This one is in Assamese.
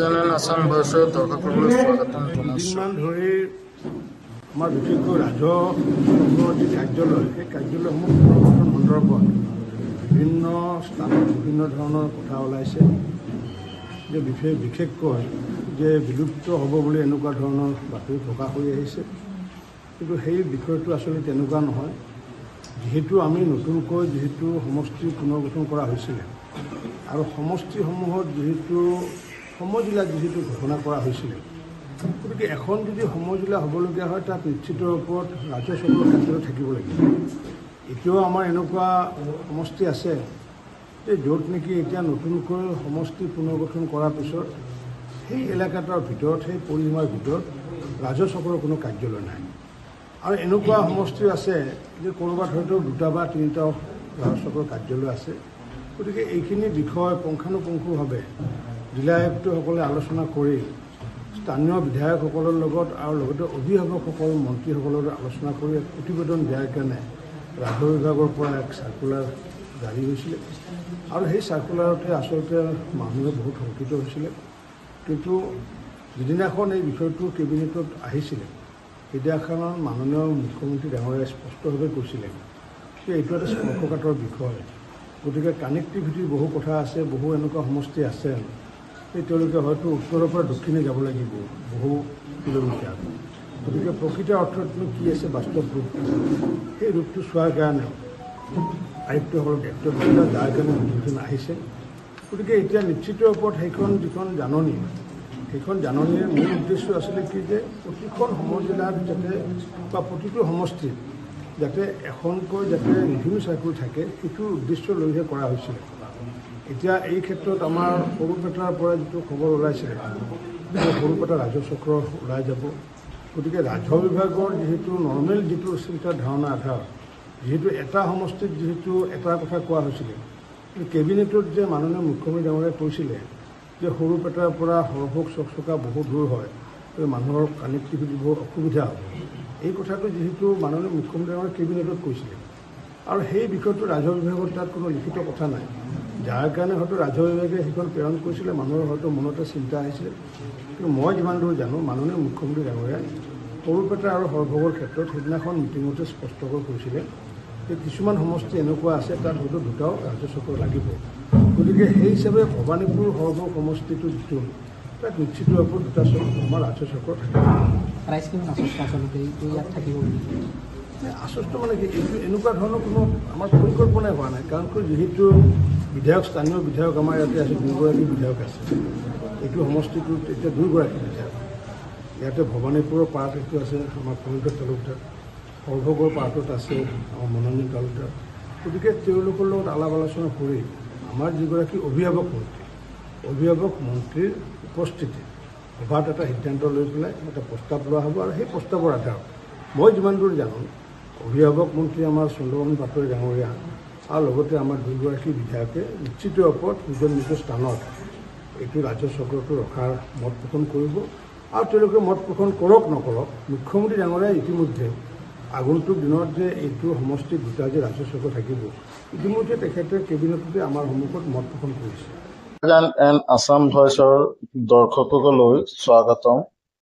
ৰাজনয়ন আসাম ভইচৰ দৰ্শকসকলক স্বাগতম জনাইছোঁ। দুদিনমান ধৰি আমাৰ বিশেষকৈ ৰাজহুৱা যি কাৰ্যালয় সেই কাৰ্যালয়সমূহ পুনৰ্গঠন সন্দৰ্ভত বিভিন্ন স্থানত বিভিন্ন ধৰণৰ কথা ওলাইছে যে বিশেষকৈ যে বিলুপ্ত হ'ব বুলি এনেকুৱা ধৰণৰ বাতৰি প্ৰকাশ হৈ আহিছে। কিন্তু সেই বিষয়টো আচলতে তেনেকুৱা নহয়। যিহেতু আমি নতুনকৈ সমষ্টি পুনৰ্গঠন কৰা হৈছিলে আৰু সমষ্টিসমূহত সমজিলা ঘোষণা কৰা হৈছিলে, গতিকে এখন যদি সমজিলা হ'বলগীয়া হয় তাত নিশ্চিত ওপৰত ৰাজ্যসভাৰ ক্ষেত্ৰত থাকিব লাগিব। এতিয়াও আমাৰ এনেকুৱা সমষ্টি আছে যে য'ত নেকি এতিয়া নতুনকৈ সমষ্টি পুনৰ্গঠন কৰাৰ পিছত সেই এলেকাটোৰ ভিতৰত সেই পৰিসীমাৰ ভিতৰত ৰাজচক্ৰৰ কোনো কাৰ্যালয় নাই। আৰু এনেকুৱা সমষ্টি আছে যে ক'ৰবাত হয়তো 2টা বা 3টা ৰাজচক্ৰৰ কাৰ্যালয় আছে। গতিকে এইখিনি বিষয় পুংখানুপুংখভাৱে জিলা আয়ুক্তসকলে আলোচনা কৰি স্থানীয় বিধায়কসকলৰ লগত আৰু লগতে অভিভাৱকসকল মন্ত্ৰীসকলৰ আলোচনা কৰি এক প্ৰতিবেদন দিয়াৰ কাৰণে ৰাজহ বিভাগৰ পৰা এক চাৰ্কুলাৰ জাৰি হৈছিলে আৰু সেই চাৰ্কুলাৰতে আচলতে মানুহে বহুত শংকিত হৈছিলে। কিন্তু যিদিনাখন এই বিষয়টো কেবিনেটত আহিছিলে সেইদিনাখন মাননীয় মুখ্যমন্ত্ৰী ডাঙৰীয়াই স্পষ্টভাৱে কৈছিলে যে এইটো এটা স্পৰ্শকাতৰ বিষয়। গতিকে কানেক্টিভিটিৰ বহু কথা আছে, বহু এনেকুৱা সমষ্টি আছে এই তেওঁলোকে হয়তো উত্তৰৰ পৰা দক্ষিণে যাব লাগিব বহু কিলোমিটাৰ। গতিকে প্ৰকৃত অৰ্থতনো কি আছে বাস্তৱ ৰূপ, সেই ৰূপটো চোৱাৰ কাৰণে আয়ুক্তসকলক দায়িত্ব দিছিলে, যাৰ কাৰণে মিটিংখন আহিছে। গতিকে এতিয়া নিশ্চিত ওপৰত যিখন জাননী সেইখন জাননীৰ মূল উদ্দেশ্য আছিলে কি যে প্ৰতিখন সমজিলাত যাতে বা প্ৰতিটো সমষ্টিত যাতে এখনকৈ যাতে ৰিভিনিউ চাৰ্কুল থাকে সেইটো উদ্দেশ্য লৈহে কৰা হৈছিলে। এতিয়া এই ক্ষেত্ৰত আমাৰ সৰুপেটাৰ পৰা যিটো খবৰ ওলাইছিলে সৰুপেটা ৰাজচক্ৰ ওলাই যাব। গতিকে ৰাজহ বিভাগৰ নৰ্মেল চিন্তা ধাৰণা আধাৰ এটা সমষ্টিত এটা কথা কোৱা হৈছিলে, কেবিনেটত যে মাননীয় মুখ্যমন্ত্ৰী ডাঙৰীয়াই কৈছিলে যে সৰুপেটাৰ পৰা সৰভোগ চকচকা বহু দূৰ হয়, মানুহৰ কানেক্টিভিটি বহুত অসুবিধা হ'ব। এই কথাটো মাননীয় মুখ্যমন্ত্ৰী ডাঙৰীয়াই কেবিনেটত কৈছিলে আৰু সেই বিষয়টো ৰাজহ বিভাগৰ তাত কোনো লিখিত কথা নাই, যাৰ কাৰণে হয়তো ৰাজহ বিভাগে সেইখন প্ৰেৰণ কৰিছিলে। মানুহৰ হয়তো মনতে চিন্তা আহিছিলে। কিন্তু মই যিমান দূৰ জানো মাননীয় মুখ্যমন্ত্ৰী ডাঙৰীয়াই সৰুপেটা আৰু সৰভোগৰ ক্ষেত্ৰত সেইদিনাখন মিটিঙতে স্পষ্টকৈ কৈছিলে যে কিছুমান সমষ্টি এনেকুৱা আছে তাত হয়তো 2টাও ৰাজচক্ৰ লাগিব। গতিকে সেই হিচাপে ভৱানীপুৰ সৰভোগ সমষ্টিটো যিটো তাত নিশ্চিত ওপৰত 2টা আমাৰ ৰাজচক্ৰ থাকিব। আশ্বস্ত মানে কি এইটো এনেকুৱা ধৰণৰ কোনো আমাৰ পৰিকল্পনাই হোৱা নাই, কাৰণ যিহেতু স্থানীয় বিধায়ক আমাৰ ইয়াতে আছে, 2গৰাকী বিধায়ক আছে। এইটো সমষ্টিটোত এতিয়া 2গৰাকী বিধায়ক। ইয়াতে ভৱানীপুৰৰ পাৰ্ট এইটো আছে আমাৰ কলিকতা তালুকদাৰ, সৰভোগৰ পাৰ্টত আছে আমাৰ মনোনীত তালুকদাৰ। গতিকে তেওঁলোকৰ লগত আলাপ আলোচনা কৰি আমাৰ যিগৰাকী অভিভাৱক মন্ত্ৰীৰ উপস্থিতিত সভাত এটা সিদ্ধান্ত লৈ পেলাই এটা প্ৰস্তাৱ লোৱা হ'ব। আৰু সেই প্ৰস্তাৱৰ আধাৰত মই যিমান দূৰ জানো অভিভাৱক মন্ত্ৰী আমাৰ চন্দ্ৰমোহন পাটোৱাৰী ডাঙৰীয়া আৰু লগতে আমাৰ 2গৰাকী বিধায়কে নিশ্চিত ওপৰত নিজৰ স্থানত এইটো ৰাজচক্ৰটো ৰখাৰ মত পোষণ কৰিব। আৰু তেওঁলোকে মত পোষণ কৰক নকৰক, মুখ্যমন্ত্ৰী ডাঙৰীয়াই ইতিমধ্যে আগন্তুক দিনত যে এইটো সমষ্টিত 2টা যে ৰাজচক্ৰ থাকিব ইতিমধ্যে তেখেতে কেবিনেটতে আমাৰ সন্মুখত মত পোষণ কৰিছে। ৰাজনয়ন আসাম ভইচৰ দৰ্শকসকলক স্বাগতম।